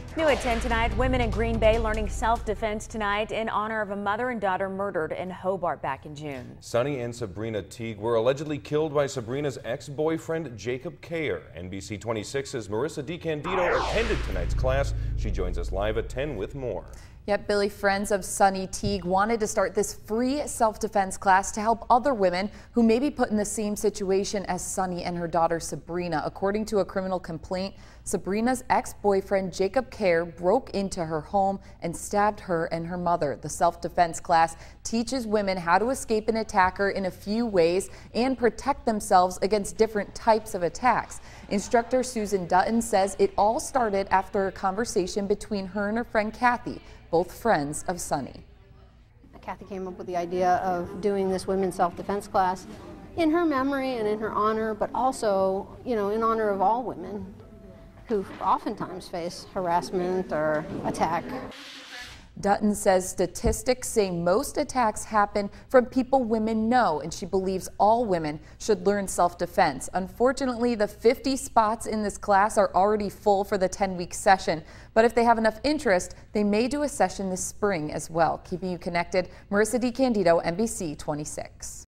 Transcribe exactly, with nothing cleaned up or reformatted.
New at ten tonight, women in Green Bay learning self-defense tonight in honor of a mother and daughter murdered in Hobart back in June. Sonny and Sabrina Teague were allegedly killed by Sabrina's ex-boyfriend Jacob Kayer. N B C twenty-six's Marissa DiCandido attended tonight's class. She joins us live at ten with more. Yep, Billy, friends of Sonny Teague wanted to start this free self-defense class to help other women who may be put in the same situation as Sonny and her daughter Sabrina. According to a criminal complaint, Sabrina's ex-boyfriend Jacob Kayer broke into her home and stabbed her and her mother. The self-defense class teaches women how to escape an attacker in a few ways and protect themselves against different types of attacks. Instructor Susan Dutton says it all started after a conversation between her and her friend Kathy, both friends of Sonny. Kathy came up with the idea of doing this women's self-defense class in her memory and in her honor, but also, you know, in honor of all women who oftentimes face harassment or attack. Dutton says statistics say most attacks happen from people women know, and she believes all women should learn self-defense. Unfortunately, the fifty spots in this class are already full for the ten-week session, but if they have enough interest, they may do a session this spring as well. Keeping you connected, Marissa DiCandido, N B C twenty-six.